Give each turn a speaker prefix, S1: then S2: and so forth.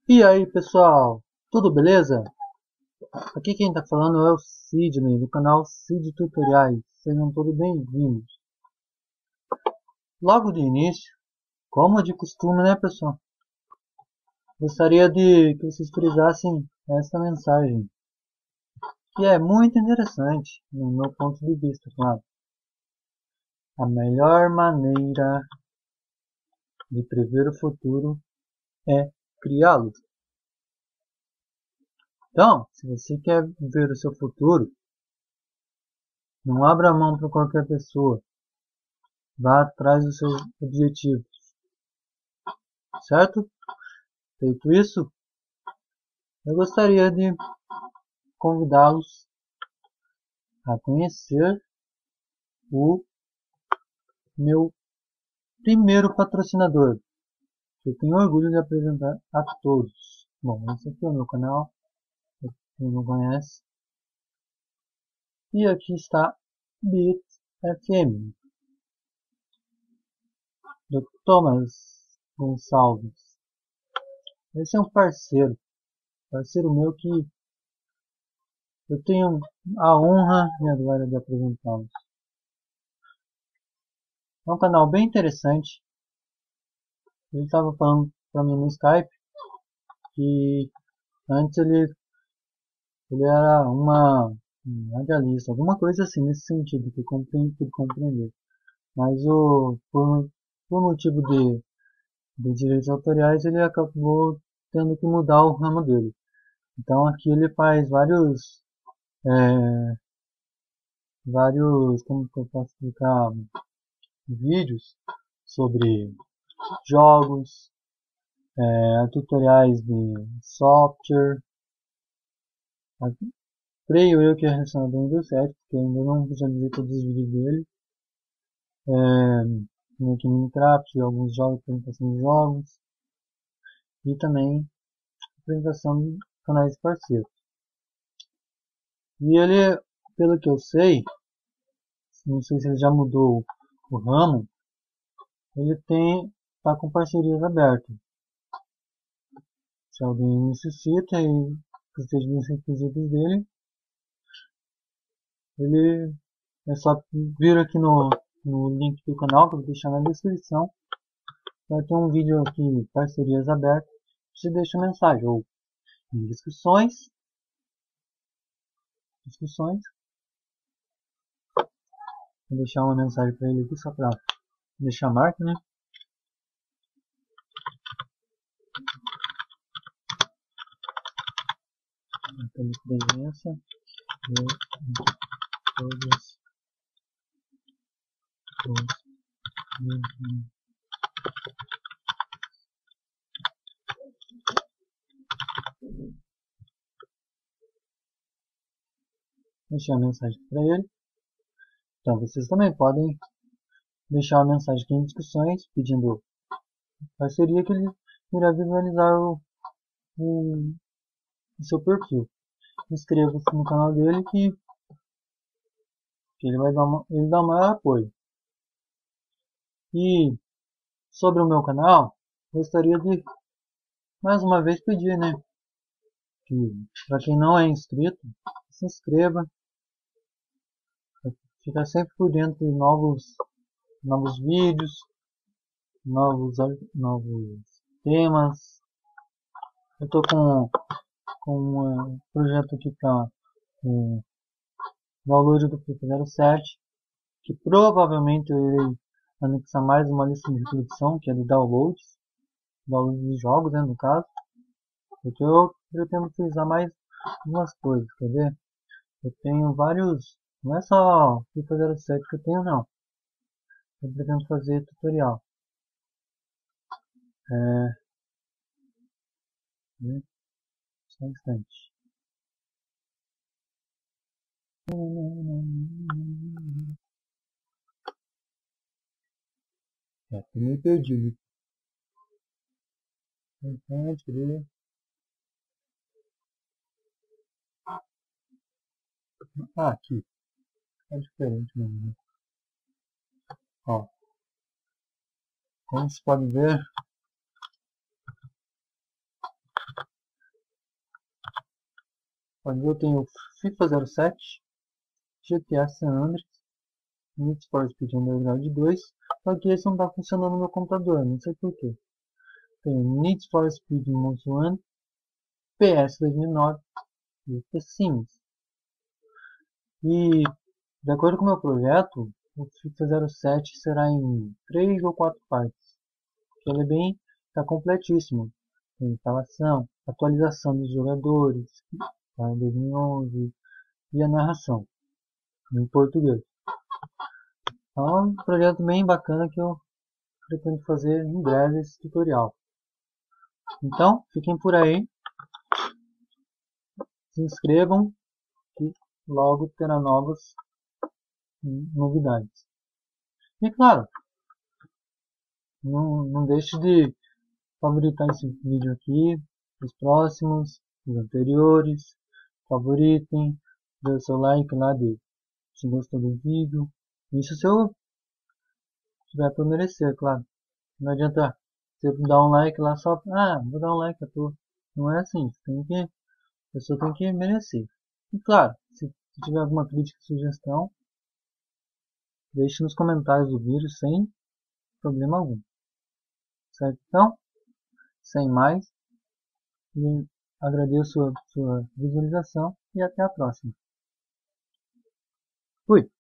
S1: E aí pessoal, tudo beleza? Aqui quem tá falando é o Sidney, do canal Sid Tutoriais. Sejam todos bem-vindos. Logo de início, como de costume, né pessoal? Gostaria de que vocês frisassem esta mensagem, que é muito interessante, no meu ponto de vista, claro. A melhor maneira de prever o futuro é criá-lo. Então, se você quer ver o seu futuro, não abra mão para qualquer pessoa. Vá atrás dos seus objetivos, certo? Feito isso, eu gostaria de convidá-los a conhecer o meu primeiro patrocinador, que eu tenho orgulho de apresentar a todos. Bom, esse aqui é o meu canal, para quem não conhece. E aqui está Beat FM, do Thomas Gonçalves. Esse é um parceiro meu que eu tenho a honra e a glória de apresentá-los. É um canal bem interessante. Ele estava falando para mim no Skype que antes ele era um radialista, alguma coisa assim nesse sentido, que eu pude compreender. Mas por motivo de direitos autoriais ele acabou tendo que mudar o ramo dele. Então aqui ele faz é, como que eu posso explicar, vídeos sobre jogos, tutoriais de software. Creio eu que é relacionado ao Windows 7, porque ainda não visualizei todos os vídeos dele. Tem aqui Minecraft, alguns jogos, apresentação de jogos. E também apresentação de canais parceiros. E ele, pelo que eu sei, não sei se ele já mudou o ramo, ele tá com parcerias abertas. Se alguém necessita e precisa dos requisitos dele, ele é só vir aqui no link do canal que eu vou deixar na descrição. Vai ter um vídeo aqui, parcerias abertas. Você deixa a mensagem ou em discussões. Vou deixar uma mensagem para ele aqui só para deixar a marca, né? Pela presença de todos os deixar a mensagem para ele. Então vocês também podem deixar uma mensagem aqui em discussões pedindo parceria, que ele irá visualizar o seu perfil. Inscreva-se no canal dele que ele vai dar ele dá maior apoio. E sobre o meu canal, gostaria de mais uma vez pedir, né, que para quem não é inscrito, se inscreva, para ficar sempre por dentro de novos vídeos, novos temas. Eu tô com um projeto aqui para o download do FIFA 07, que provavelmente eu irei anexar mais uma lista de reprodução, que é de download de jogos, né, no caso, porque eu pretendo utilizar mais algumas coisas, quer ver? Eu tenho vários, não é só FIFA 07 que eu tenho, não. Eu pretendo fazer tutorial. Né? Só um instante. Eu me perdi. Ah, aqui. É diferente mesmo. Ó, como vocês podem ver, Pode ver, eu tenho FIFA 07, GTA San Andreas, Need for Speed Underground 2, só que esse não está funcionando no meu computador, não sei porquê. Tenho Need for Speed Most Wanted, PS 2009 e The Sims. E, de acordo com o meu projeto, o FIFA 07 será em 3 ou 4 partes. Porque ele é bem, está completíssimo. Tem instalação, atualização dos jogadores, tá, em 2011, e a narração, em português. Então, é um projeto bem bacana que eu pretendo fazer em breve esse tutorial. Então, fiquem por aí, se inscrevam, que logo terá novas novidades. E claro, não deixe de favoritar esse vídeo aqui, os próximos, os anteriores, favoritem, dê o seu like lá se gostou do vídeo. Isso se eu tiver para merecer, claro. Não adianta você dar um like lá só, vou dar um like à toa. Não é assim, a pessoa tem que merecer. E claro, se tiver alguma crítica, sugestão, deixe nos comentários do vídeo sem problema algum. Certo? Então, sem mais, agradeço a sua visualização e até a próxima. Fui!